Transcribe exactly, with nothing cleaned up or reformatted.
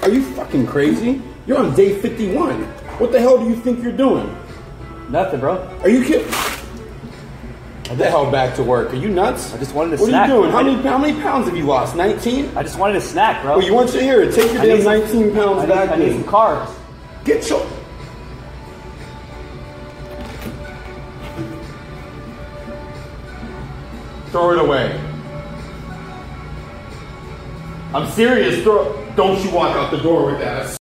Are you fucking crazy? You're on day fifty-one. What the hell do you think you're doing? Nothing, bro. Are you kidding? Get the hell back to work. Are you nuts? I just wanted to what snack. What are you doing? How many, how many pounds have you lost? nineteen? I just wanted a snack, bro. Well, you want your here. Take your damn nineteen pounds I back. Need, I need some carbs. Get your... Throw it away. I'm serious. Throw... Don't you walk out the door with that.